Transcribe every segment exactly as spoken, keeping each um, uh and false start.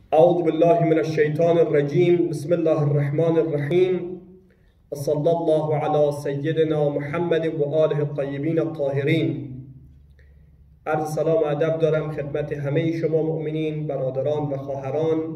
أعوذ بالله من الشيطان الرجيم. بسم الله الرحمن الرحيم. وصلى الله على سيدنا محمد و آله الطیبین الطاهرین. عرض سلام و ادب دارم خدمت همه شما مؤمنین، برادران و خواهران.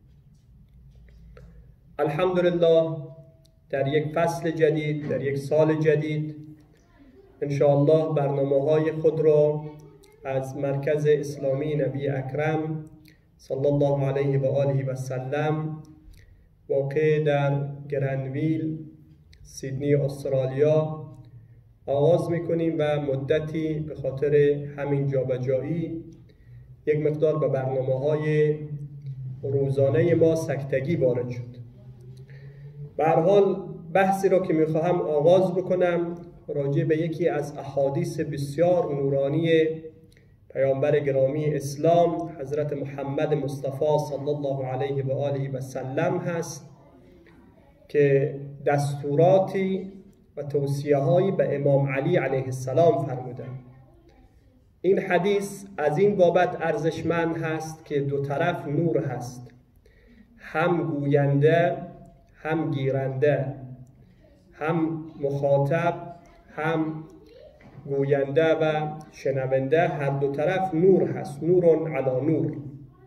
الحمدلله در یک فصل جدید، در یک سال جدید، انشاءالله برنامه های خود را از مرکز اسلامی نبی اکرم صلی الله علیه و آله و سلم واقع در گرنویل، سیدنی، استرالیا آغاز میکنیم و مدتی به خاطر همین جابجایی یک مقدار به برنامه های روزانه ما سکتگی وارد شد. به هر حال بحثی را که میخواهم آغاز بکنم راجع به یکی از احادیث بسیار نورانی پیامبر گرامی اسلام حضرت محمد مصطفی صلی الله علیه و آله و سلم هست که دستوراتی و توصیه هایی به امام علی علیه السلام فرمودند. این حدیث از این بابت ارزشمند هست که دو طرف نور هست، هم گوینده هم گیرنده، هم مخاطب هم گوینده و شنونده، هر دو طرف نور هست، نور علی نور.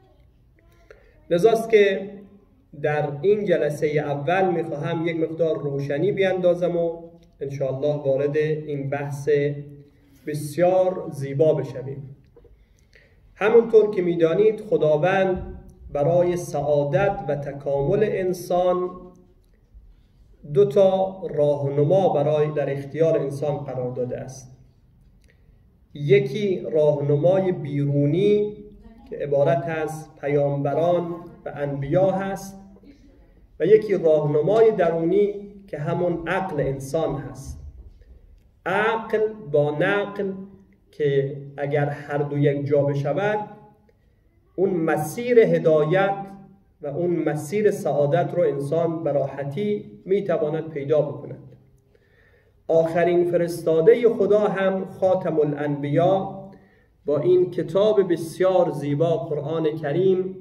لذاست که در این جلسه اول میخواهم یک مقدار روشنی بیاندازم و انشاءالله وارد این بحث بسیار زیبا بشویم. همونطور که میدانید خداوند برای سعادت و تکامل انسان دو تا راهنما برای در اختیار انسان قرار داده است. یکی راهنمای بیرونی که عبارت از پیامبران و انبیا هست و یکی راهنمای درونی که همون عقل انسان هست. عقل با نقل که اگر هر دو یک جا بشود اون مسیر هدایت و اون مسیر سعادت رو انسان به راحتی میتواند پیدا بکند. آخرین فرستاده خدا هم خاتم الانبیا با این کتاب بسیار زیبا قرآن کریم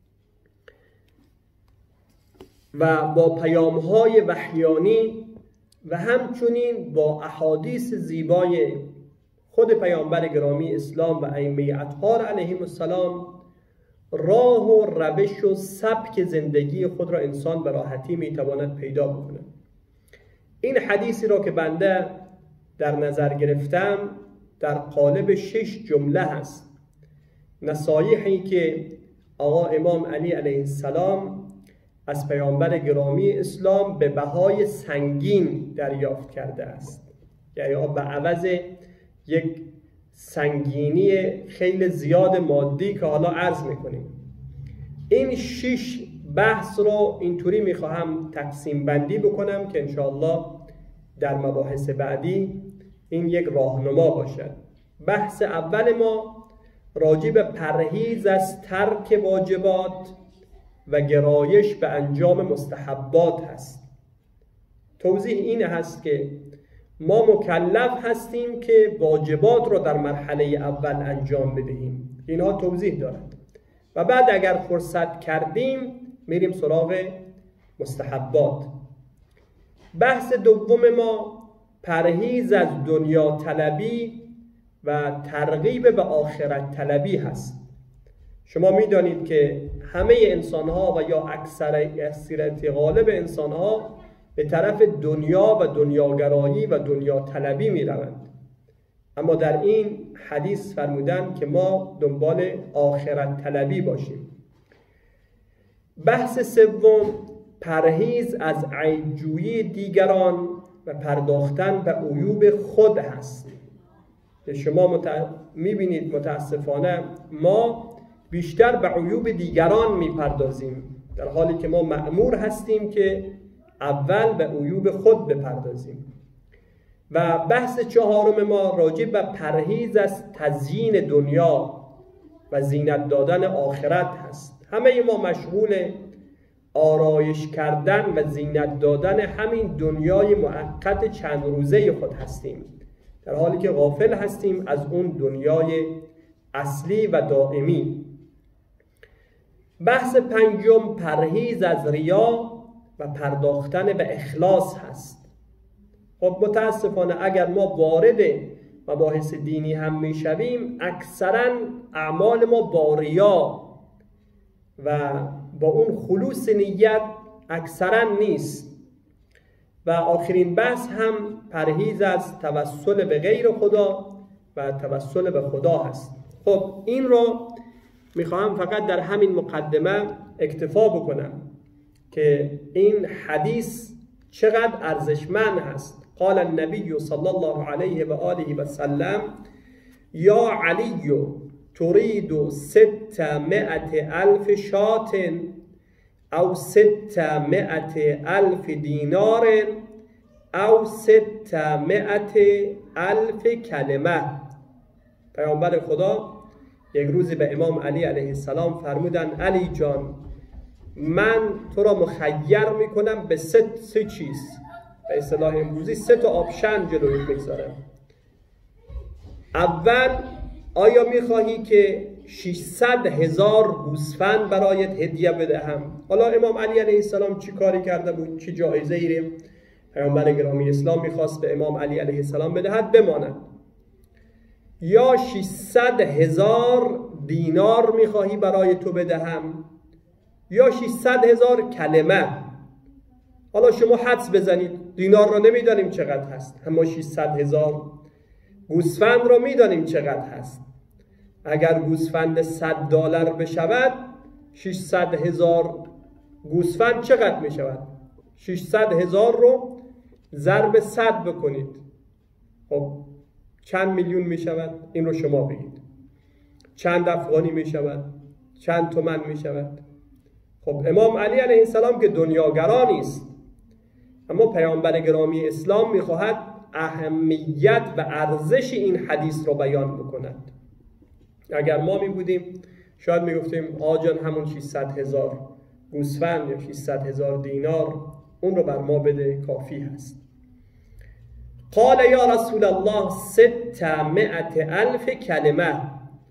و با پیام‌های وحیانی و همچنین با احادیث زیبای خود پیامبر گرامی اسلام و ائمه اطهار علیهم السلام راه و روش و سبک زندگی خود را انسان به راحتی میتواند پیدا بکند. این حدیثی را که بنده در نظر گرفتم در قالب شش جمله هست، نصایحی که آقا امام علی علیه السلام از پیامبر گرامی اسلام به بهای سنگین دریافت کرده است، یعنی به عوض یک سنگینی خیلی زیاد مادی که حالا عرض میکنیم. این شش بحث رو اینطوری میخواهم تقسیم بندی بکنم که انشاءالله در مباحث بعدی این یک راهنما باشد. بحث اول ما راجع به پرهیز از ترک واجبات و گرایش به انجام مستحبات هست. توضیح این هست که ما مکلف هستیم که واجبات رو در مرحله اول انجام بدهیم، اینها توضیح دارد، و بعد اگر فرصت کردیم میریم سراغ مستحبات. بحث دوم ما پرهیز از دنیا طلبی و ترغیب به آخرت طلبی هست. شما میدانید که همه انسان ها و یا اکثر اکثریت غالب انسان ها به طرف دنیا و دنیاگرایی و دنیا طلبی می روند، اما در این حدیث فرمودن که ما دنبال آخرت طلبی باشیم. بحث سوم پرهیز از عیب‌جویی دیگران و پرداختن به عیوب خود هست. شما مت... می بینید متاسفانه ما بیشتر به عیوب دیگران می پردازیم، در حالی که ما مأمور هستیم که اول به عیوب خود بپردازیم. و بحث چهارم ما راجع به پرهیز از تزیین دنیا و زینت دادن آخرت هست. همه ما مشغول آرایش کردن و زینت دادن همین دنیای موقت چند روزه خود هستیم، در حالی که غافل هستیم از اون دنیای اصلی و دائمی. بحث پنجم پرهیز از ریا و پرداختن به اخلاص هست. خب متاسفانه اگر ما وارد مباحث دینی هم میشویم، اکثرا اعمال ما با ریا و با اون خلوص نیت اکثرا نیست. و آخرین بحث هم پرهیز از توسل به غیر خدا و توسل به خدا هست. خب این رو میخواهم فقط در همین مقدمه اکتفا بکنم که این حدیث چقدر ارزشمند هست. قال النبی صلی الله علیه و آله و سلم یا علی تريد ستمائة ألف شاة أو ستمائة ألف دينار أو ستمائة ألف کلمه. پیامبر خدا یک روزی به امام علی علیه السلام فرمودن علی جان، من تو را مخیر میکنم به سه سه چیز، به اصطلاح امروزی سه تا آپشن جلویت میگذارم. اول، آیا میخواهی که ششصد هزار گوسفند برایت هدیه بدهم؟ حالا امام علی علیه السلام چی کاری کرده بود؟ چی جایزه ای پیامبر گرامی اسلام میخواست به امام علی علیه السلام بدهد بماند؟ یا ششصد هزار دینار میخواهی برای تو بدهم؟ یا ششصد هزار کلمه؟ حالا شما حدس بزنید، دینار را نمیدانیم چقدر هست، اما ششصد هزار گوسفند را میدانیم چقدر هست. اگر گوسفند صد دلار بشود، ششصد هزار گوسفند چقدر می شود؟ ششصد هزار رو ضرب صد بکنید، خب چند میلیون می شود؟ این رو شما بگید. چند افغانی می شود؟ چند تومن می شود؟ خب امام علی علیه السلام که دنیاگرا نیست، اما پیامبر گرامی اسلام می خواهد اهمیت و ارزش این حدیث رو بیان بکند. اگر ما می بودیم شاید می گفتیم آجان همون ششصد هزار گوسفند یا ششصد هزار دینار اون رو بر ما بده، کافی هست. قال یا رسول الله ستمائة الف کلمه،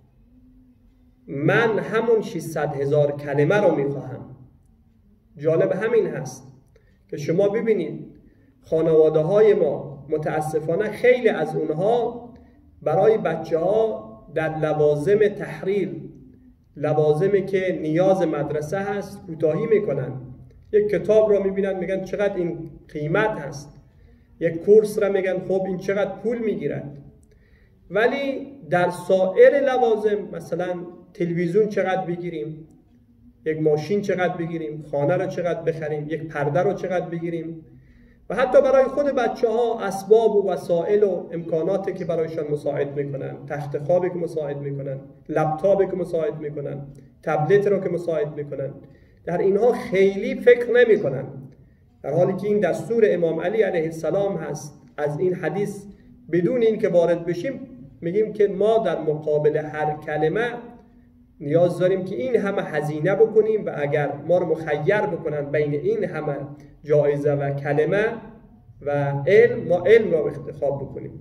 من همون ششصد هزار کلمه رو می خواهم. جالب همین هست که شما ببینید خانواده های ما متاسفانه خیلی از اونها برای بچه ها در لوازم تحریر، لوازمی که نیاز مدرسه هست، کوتاهی میکنن. یک کتاب رو میبینن میگن چقدر این قیمت هست، یک کورس رو میگن خب این چقدر پول میگیرد. ولی در سایر لوازم، مثلا تلویزیون چقدر بگیریم، یک ماشین چقدر بگیریم، خانه رو چقدر بخریم، یک پرده رو چقدر بگیریم، و حتی برای خود بچه ها اسباب و وسایل و امکاناتی که برایشان مساعد میکنن، تخت خوابی که مساعد میکنن، لپتاپی که مساعد میکنن، تبلت رو که مساعد میکنن، در اینها خیلی فکر نمیکنن، در حالی که این دستور امام علی علیه السلام هست. از این حدیث بدون این که وارد بشیم میگیم که ما در مقابل هر کلمه نیاز داریم که این همه هزینه بکنیم، و اگر ما رو مخیر بکنن بین این همه جایزه و کلمه و علم، ما علم را انتخاب بکنیم.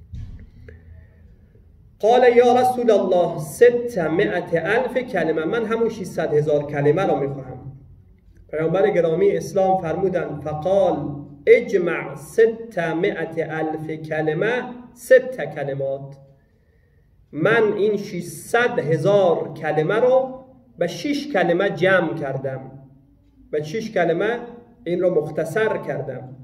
قال یا رسول الله ستمائة الف کلمه، من همون ششصد هزار کلمه را میخواهم. پیامبر گرامی اسلام فرمودند فقال اجمع ستمائة الف کلمه ست کلمات، من این ششصد هزار کلمه رو به شش کلمه جمع کردم، به شش کلمه این رو مختصر کردم.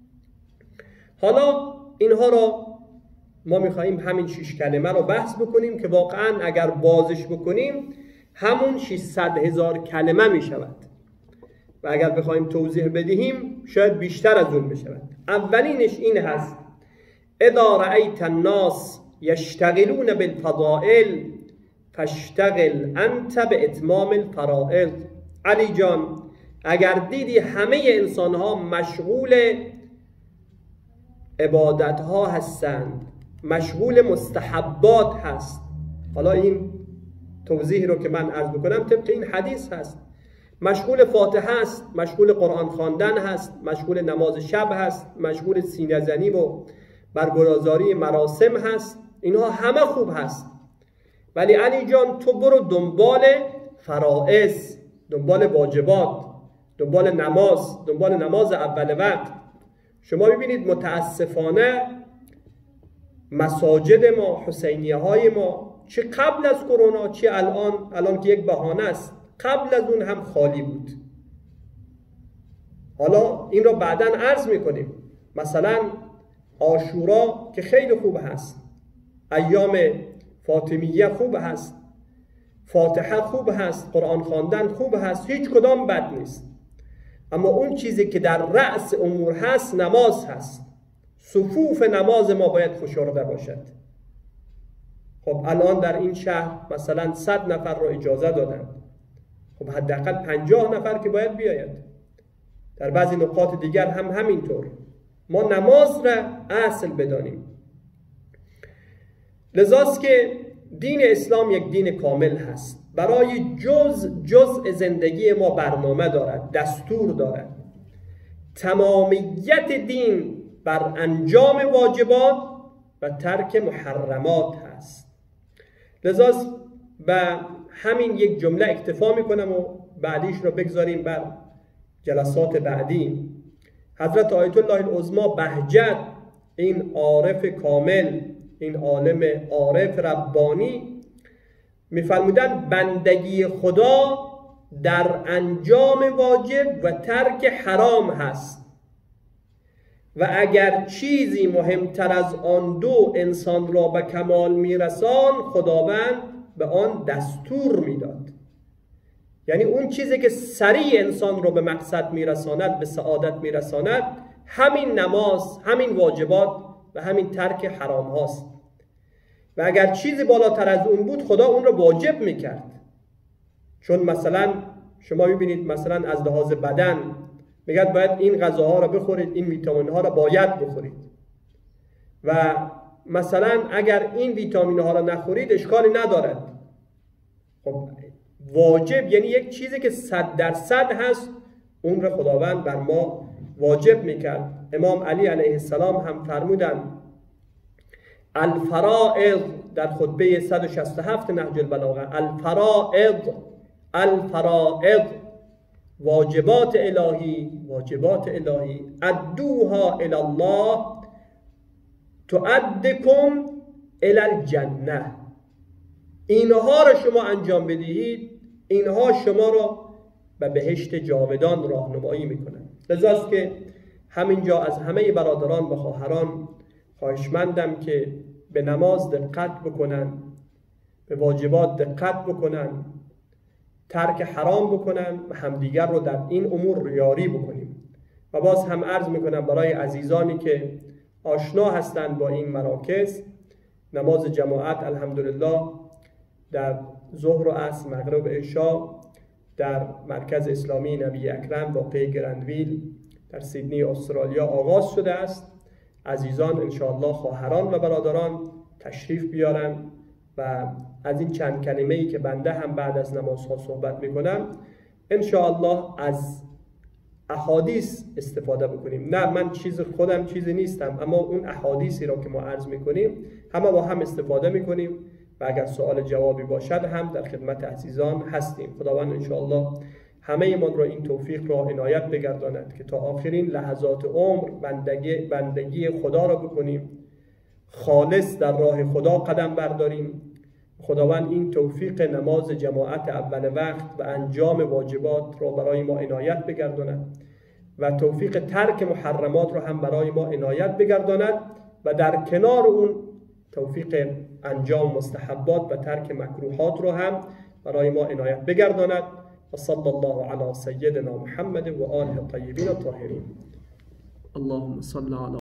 حالا اینها رو ما میخواییم همین شش کلمه رو بحث بکنیم که واقعا اگر بازش بکنیم همون ششصد هزار کلمه میشود، و اگر بخوایم توضیح بدهیم شاید بیشتر از اون بشود. اولینش این هست اذا رأیت الناس یشتغلون بالفضائل فاشتغل انت به اتمام الفرائض. علی جان، اگر دیدی همه انسان ها مشغول عبادت ها هستند، مشغول مستحبات هست، حالا این توضیح رو که من عرض بکنم طبق این حدیث هست، مشغول فاتحه هست، مشغول قرآن خواندن هست، مشغول نماز شب هست، مشغول سینه زنی و برگزاری مراسم هست، اینها همه خوب هست، ولی علی جان تو برو دنبال فرائض، دنبال واجبات، دنبال نماز، دنبال نماز اول وقت. شما ببینید متاسفانه مساجد ما، حسینیه های ما، چه قبل از کرونا چه الان، الان که یک بهانه است، قبل از اون هم خالی بود. حالا این را بعداً عرض میکنیم. مثلا عاشورا که خیلی خوب هست، ایام فاطمیه خوب هست، فاتحه خوب هست، قرآن خواندن خوب هست، هیچ کدام بد نیست. اما اون چیزی که در رأس امور هست نماز هست. صفوف نماز ما باید فشرده باشد. خب الان در این شهر مثلا صد نفر را اجازه دادن، خب حداقل پنجاه نفر که باید بیاید. در بعضی نقاط دیگر هم همینطور. ما نماز را اصل بدانیم. لذاست که دین اسلام یک دین کامل هست. برای جز جزء زندگی ما برنامه دارد، دستور دارد. تمامیت دین بر انجام واجبات و ترک محرمات هست. لذاست به همین یک جمله اکتفا میکنم و بعدیش رو بگذاریم بر جلسات بعدی. حضرت آیت الله العظمی بهجت، این عارف کامل، این عالم عارف ربانی، میفرمودن بندگی خدا در انجام واجب و ترک حرام هست و اگر چیزی مهمتر از آن دو انسان را به کمال میرسان، خداوند به آن دستور میداد. یعنی اون چیزی که سریع انسان رو به مقصد میرساند، به سعادت میرساند، همین نماز، همین واجبات و همین ترک حرام هاست. و اگر چیزی بالاتر از اون بود، خدا اون رو واجب میکرد. چون مثلا شما میبینید مثلا از لحاظ بدن میگن باید این غذاها رو بخورید، این ویتامین ها رو باید بخورید و مثلا اگر این ویتامین ها رو نخورید اشکالی ندارد. خب واجب یعنی یک چیزی که صد درصد هست، اون رو خداوند بر ما واجب میکرد. امام علی علیه السلام هم فرمودن الفرائض در خطبه صد و شصت و هفت نهج البلاغه، الفرائض الفرائض واجبات الهی، واجبات الهی ادوها الی الله تؤدکم الی الجنه. اینها را شما انجام بدهید، اینها شما را به بهشت جاودان راهنمایی میکنند. لذاست که همینجا از همه برادران و خواهران خواهشمندم که به نماز دقت بکنن، به واجبات دقت بکنن، ترک حرام بکنن و همدیگر رو در این امور یاری بکنیم. و باز هم عرض میکنم برای عزیزانی که آشنا هستند با این مراکز، نماز جماعت الحمدلله در ظهر و عصر، مغرب و عشاء در مرکز اسلامی نبی اکرم واقع گرندویل در سیدنی استرالیا آغاز شده است. عزیزان انشاءالله خواهران و برادران تشریف بیارن و از این چند کلمه‌ای که بنده هم بعد از نمازها صحبت میکنم انشاءالله از احادیث استفاده بکنیم. نه من چیز خودم چیزی نیستم، اما اون احادیثی را که ما عرض میکنیم همه با هم استفاده میکنیم و اگر سوال جوابی باشد هم در خدمت عزیزان هستیم. خداوند انشاءالله همه ایمان را این توفیق را عنایت بگرداند که تا آخرین لحظات عمر بندگی, بندگی خدا را بکنیم، خالص در راه خدا قدم برداریم. خداوند این توفیق نماز جماعت اول وقت و انجام واجبات را برای ما عنایت بگرداند و توفیق ترک محرمات را هم برای ما عنایت بگرداند و در کنار اون توفیق انجام مستحبات و ترک مکروهات را هم برای ما عنایت بگرداند. و صلی الله علی سیدنا محمد و آله الطیبین الطاهرین. اللهم صل علی